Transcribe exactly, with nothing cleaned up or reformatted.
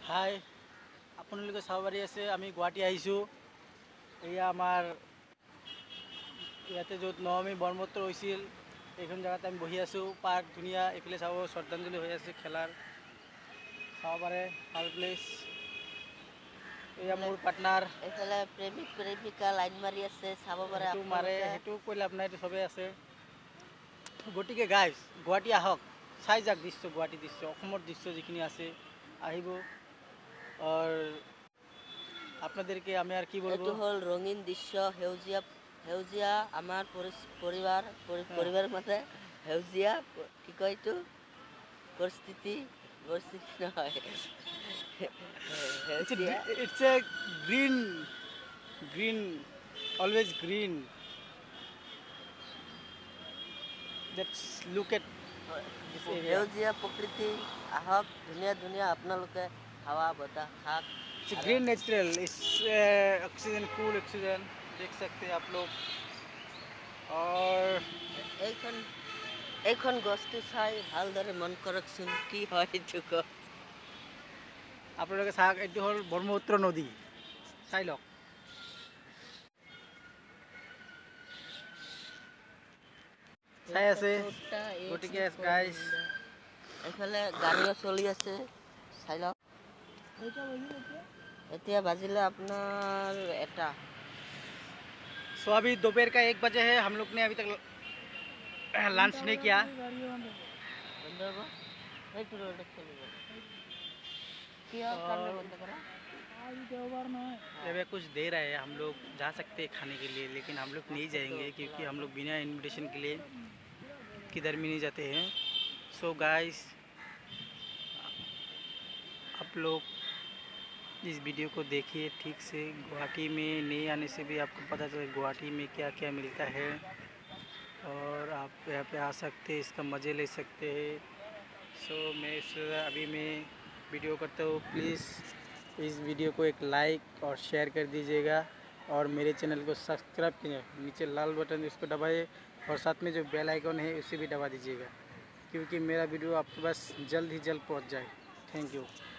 হাই, আপোনালোকে চাব পাৰি আছে আমি গুৱাহাটী আহিছোঁ। এয়া আমাৰ ইয়াতে য'ত নমামী ব্ৰহ্মপুত্ৰ হৈছিল এইখন জেগাত আমি বহি আছোঁ। পাৰ্ক ধুনীয়া, এইফালে চাব শ্ৰদ্ধাঞ্জলি হৈ আছে খেলাৰ, চাব পাৰে ভাল প্লেচ। এয়া মোৰ পাৰ্টনাৰ, এইফালে প্ৰেমিক প্ৰেমিকা লাইন মাৰি আছে, চাব পাৰে সেইটো মাৰে, সেইটো কৈ লাভ নাই, এইটো চবেই আছে। গতিকে গাইজ গুৱাহাটী আহক, চাই যাওক দৃশ্য, গুৱাহাটী দৃশ্য, অসমৰ দৃশ্য যিখিনি আছে আহিব। আর আপনাদেরকে আমি আর কি বলবো, এটো হল রঙিন দৃশ্য, সেউজীয়া সেউজীয়া আমার পরিবার পরিবারের মধ্যে সেউজীয়া কি কয় এইটো পরিস্থিতি পরিস্থিতি নহয় it's a green green always green. Let's look at this area. সেউজীয়া প্রকৃতি আহক, ধুনীয়া ধুনীয়া আপোনালোকে হাৱা বতাহ খাক। It's a green natural, it's uh, oxygen, cool oxygen, देख सकते हैं आप लोग। और এইখন এইখন গছটো চাই ভালদৰে মন কৰকচোন, কি হয় এইটো ক আপোনালোকে চাওক, এইটো হ'ল ব্ৰহ্মপুত্ৰ নদী, চাই লওক। চাই আছে গতিকে গাইজ এইফালে গাড়ীও চলি আছে, চাই লওক। এতিয়া বাজিলে আপোনাৰ এটা। सो अभी दोपहर का एक बजे है, हम लोग ने अभी तक लंच नहीं किया। अभी कुछ देर है, हम लोग जा सकते हैं खाने के लिए, लेकिन हम लोग नहीं जाएंगे क्योंकि हम लोग बिना इनविटेशन के लिए किधर भी नहीं जाते हैं। सो गाइस आप लोग इस वीडियो को देखिए ठीक से। गुवाहाटी में नहीं आने से भी आपको पता चले गुवाहाटी में क्या क्या मिलता है, और आप यहाँ पे आ सकते हैं, इसका मज़े ले सकते हैं। सो मैं इस अभी मैं वीडियो करता हूँ, प्लीज़ इस वीडियो को एक लाइक और शेयर कर दीजिएगा, और मेरे चैनल को सब्सक्राइब कीजिए, नीचे लाल बटन इसको दबाइए, और साथ में जो बेल आइकन है उसे भी दबा दीजिएगा, क्योंकि मेरा वीडियो आपके पास जल्द ही जल्द पहुँच जाए। Thank you.